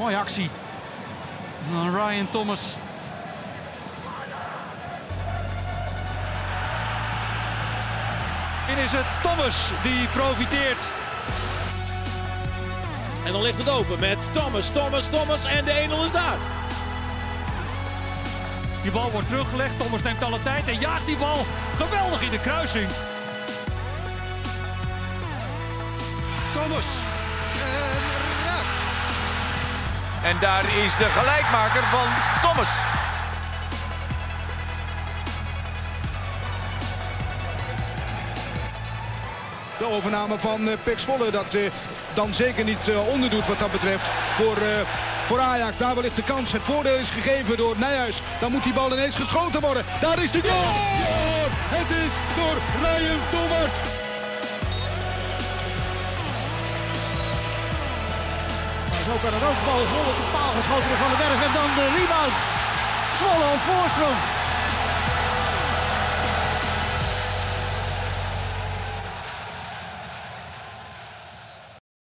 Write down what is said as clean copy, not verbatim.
Mooie actie van Ryan Thomas. En is het Thomas die profiteert. En dan ligt het open met Thomas en de 1-0 is daar. Die bal wordt teruggelegd, Thomas neemt alle tijd en jaagt die bal geweldig in de kruising. Thomas. Raak. En daar is de gelijkmaker van Thomas. De overname van PEC Zwolle dat dan zeker niet onderdoet wat dat betreft voor Ajax. Daar wellicht de kans. Het voordeel is gegeven door Nijhuis. Dan moet die bal ineens geschoten worden. Daar is de goal! Ja! Het is door Ryan Thomas. Zo kan het ook. Bal vol op de paal geschoten van de Werf en dan de rebound. Zwolle op voorsprong.